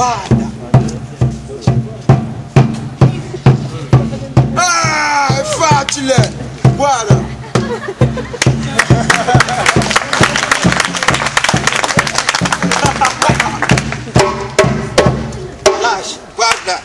Guarda. Ah, è facile. Guarda. Lascia, guarda.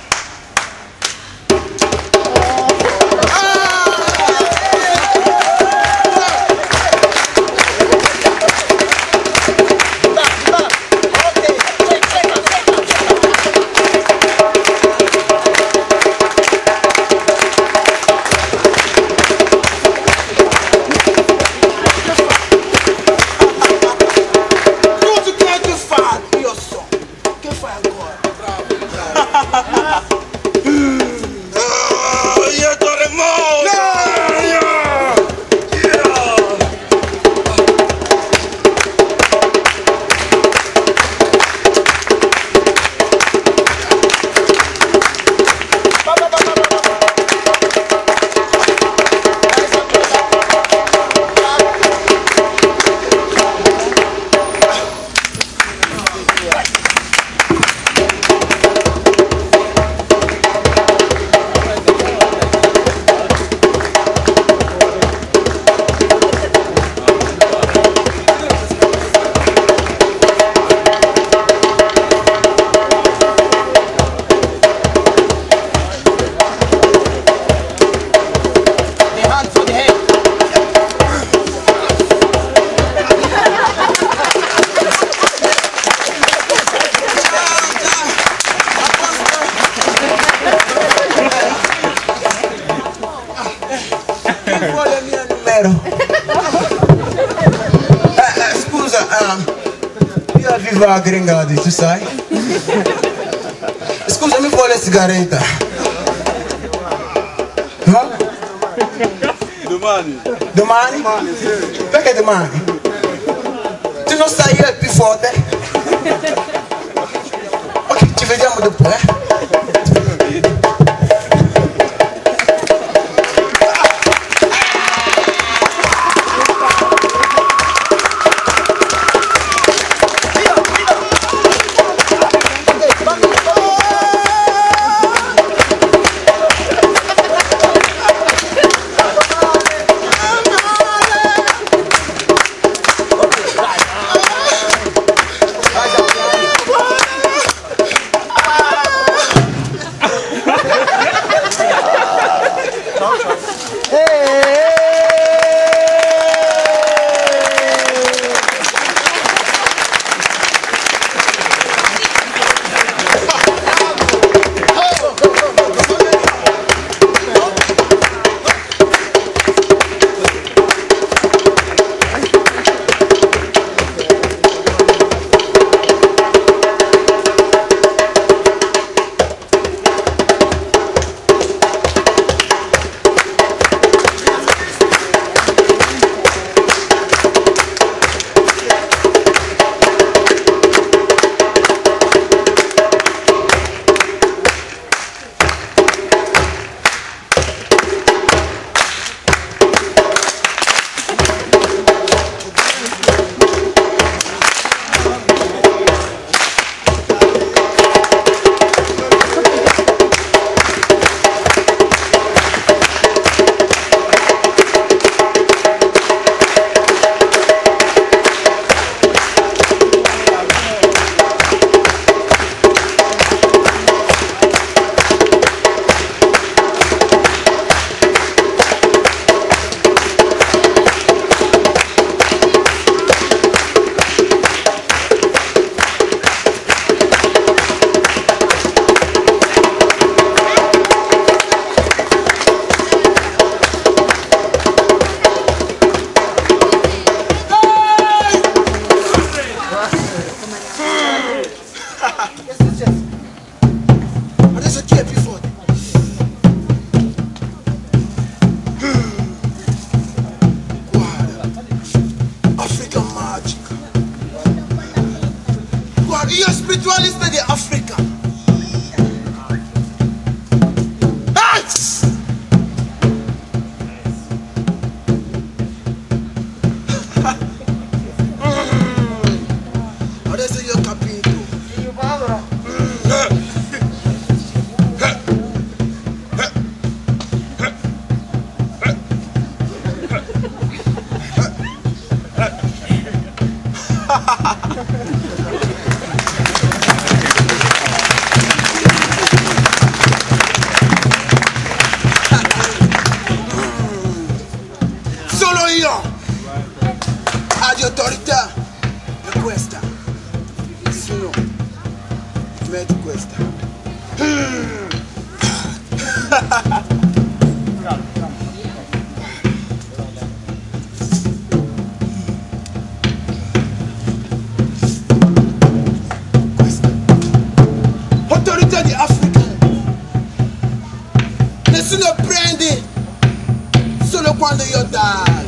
Scusa, io vivo a Gringadi, tu sai? Scusa, mi vuole sigaretta? No? Domani. Domani? Sì. Perché domani? Tu non sai, io è più forte? Ok, ci vediamo dopo, sono io. Ha di autorità. E questa. Nessuno. Metti questa. Questa. Autorità di Africa. Nessuno prende. Solo quando io dai.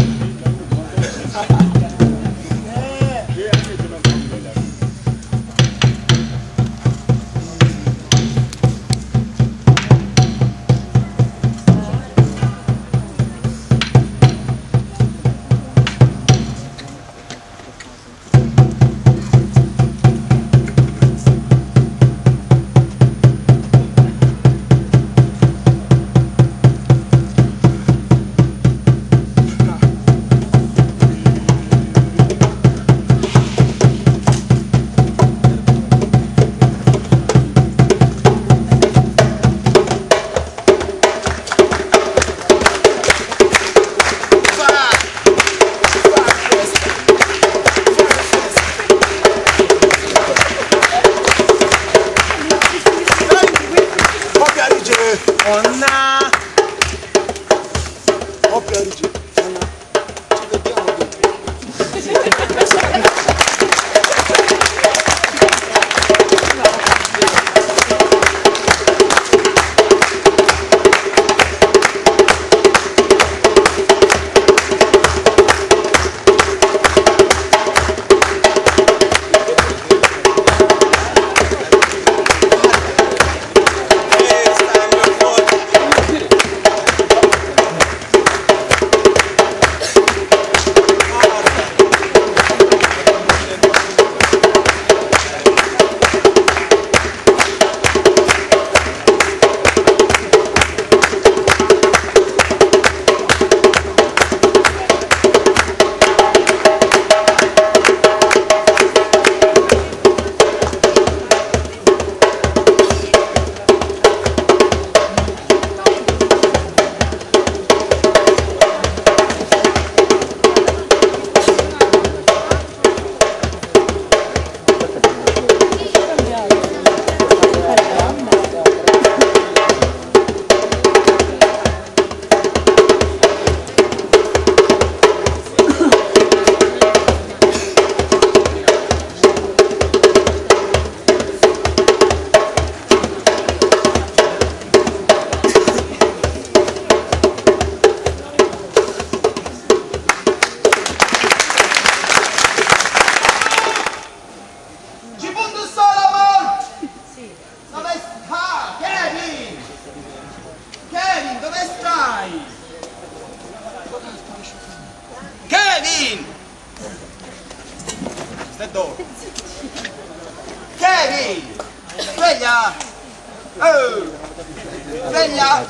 Kevin! Sveglia! Oh! Sveglia!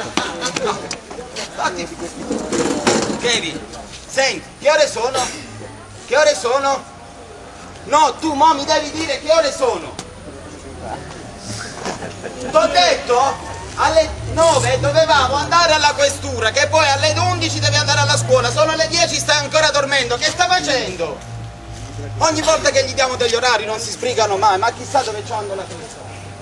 Fatti! Kevin, senti, che ore sono? Che ore sono? No, tu mo mi devi dire che ore sono! T'ho detto? Alle 9 dovevamo andare alla questura, che poi alle 11 devi andare alla scuola, sono le 10, stai ancora dormendo, che sta facendo? Ogni volta che gli diamo degli orari non si sbrigano mai, ma chissà dove c'hanno la testa.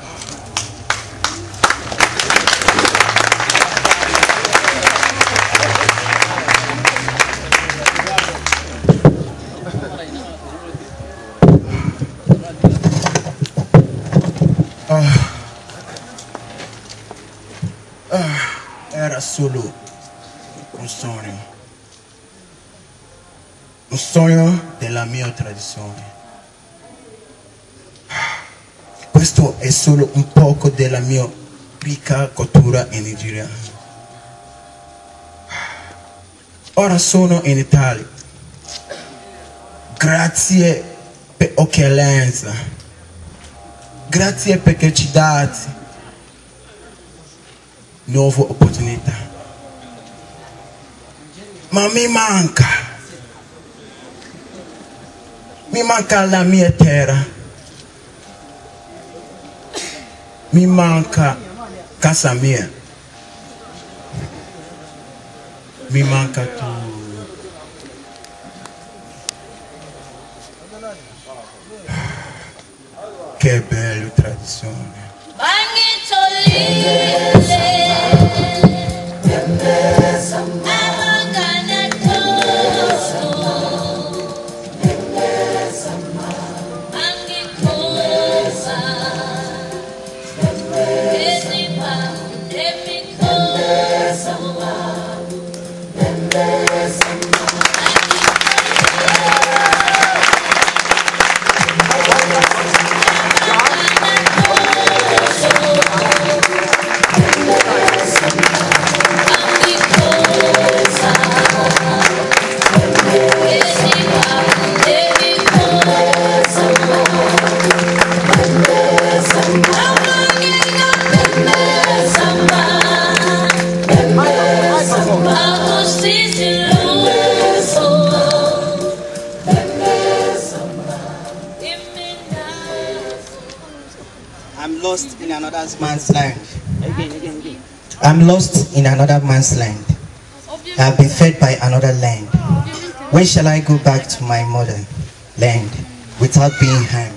Era solo un sogno della mia tradizione. Questo è solo un poco della mia ricca cultura in Nigeria. Ora sono in Italia. Grazie per l'accoglienza. Grazie perché ci date nuove opportunità. Ma mi manca la mia terra, mi manca casa mia, mi manca tu. che bella tradizione. I'm lost in another man's land. I'm lost in another man's land. I have been fed by another land. When shall I go back to my mother land without being harmed?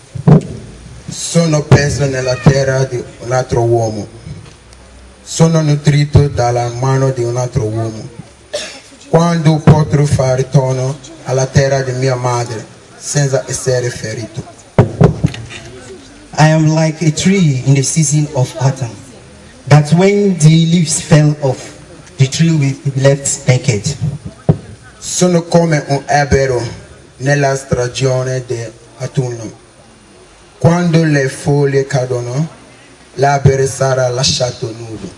Sono preso nella terra di un altro uomo. Sono nutrito dalla mano di un altro uomo. Quando potrò fare ritorno alla terra di mia madre senza essere ferito? I am like a tree in the season of autumn, that when the leaves fell off, the tree will be left naked. Sono come un albero nella stagione dell'autunno. Quando le foglie cadono, l'albero sarà lasciato nudo.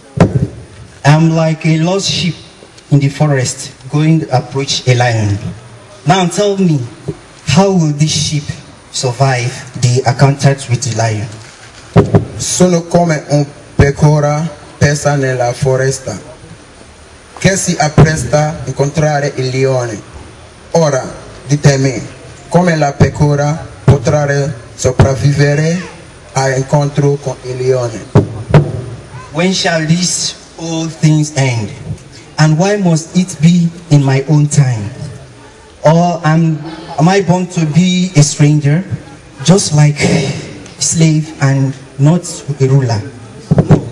I am like a lost sheep in the forest going to approach a lion. Now tell me, how will this sheep survive the encounter with the lion? Sono come un pecora persa nella foresta, che si appresta a incontrare il leone. Ora, ditemi, come la pecora potrà sopravvivere all'incontro con il leone? When shall these old things end? And why must it be in my own time? Or am I born to be a stranger, just like a slave and not a ruler? No,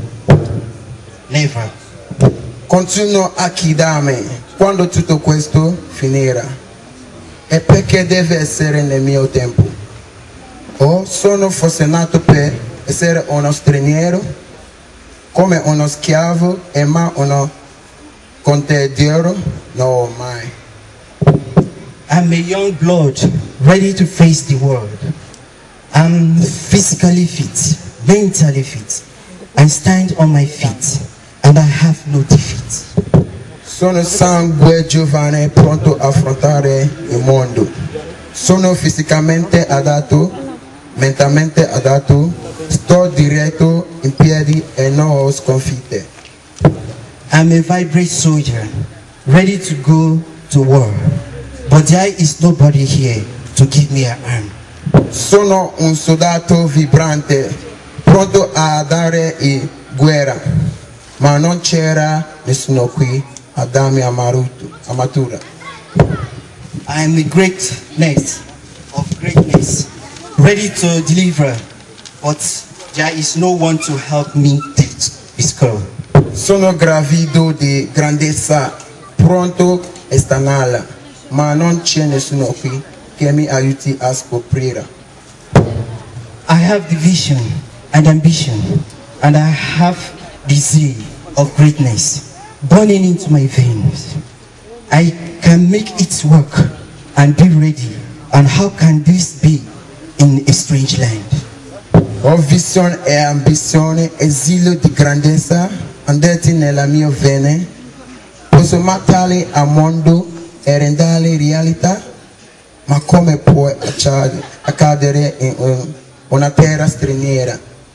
never. Continuo a chiedermi quando tutto questo finirà e perché deve essere nel mio tempo. O sono forse nato per essere uno straniero, come uno schiavo e mai uno contadino? No, mai. I'm a young blood, ready to face the world. I'm physically fit, mentally fit. I stand on my feet, and I have no defeat. Sono sangue giovane, pronto a affrontare il mondo. Sono fisicamente adatto, mentalmente adatto. Sto diretto in piedi e non ho sconfitte. I'm a vibrant soldier, ready to go to war. But there is nobody here to give me an arm. Sono un soldato vibrante, pronto a dare guerra, ma non c'era nessuno qui a darmi armatura. I am a greatness of greatness, ready to deliver, but there is no one to help me discover. Sono gravido di grandezza, pronto a stanarla, ma non c'è nessuno qui che mi aiuti a scoprire. I have the vision and ambition, and I have the zeal of greatness burning into my veins. I can make it work and be ready, and how can this be in a strange land? Ho visione e ambizione, esilio di grandezza, andati nella mia vene. Posso mattarli al mondo e renderli realtà, ma come può accadere in una terra straniera?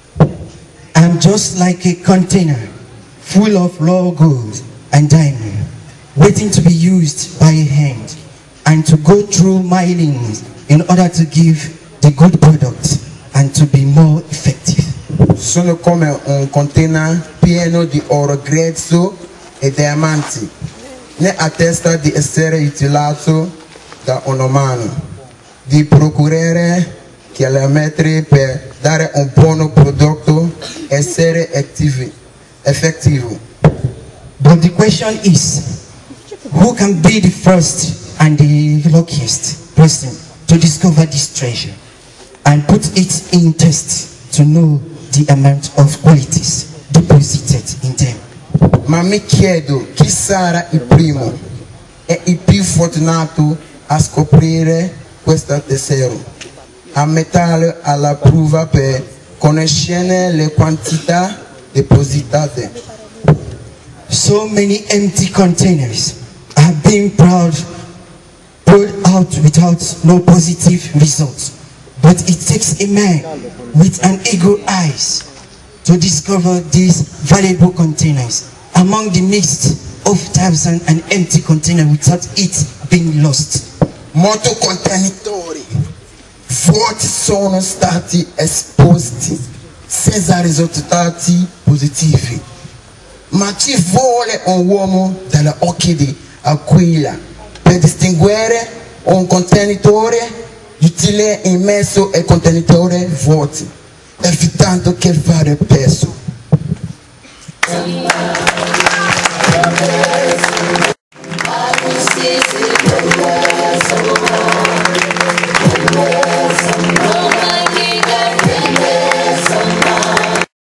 I'm just like a container full of raw gold and diamond, waiting to be used by a hand and to go through milings in order to give the good product and to be more effective. Sono come un container pieno di oro grezzo e diamanti, ne attesta di essere utilizzato da un umano, di procurare che le mettere per dare un buon prodotto e essere effettivo. But the question is, who can be the first and the luckiest person to discover this treasure and put it in test to know the amount of qualities deposited in them? Ma mi chiedo chi sarà il primo e il più fortunato a scoprire questo tesoro, a metterlo alla prova per conoscere le quantità depositate. So many empty containers are being poured out without no positive results. But it takes a man with an eagle eyes to discover these valuable containers among the midst of thousands and empty containers without it being lost. Molti contenitori vuoti sono stati esposti senza risultati positivi, ma ci vuole un uomo dagli occhi di aquila per distinguere un contenitore utile immesso e contenitore vuoti, evitando che vada perso.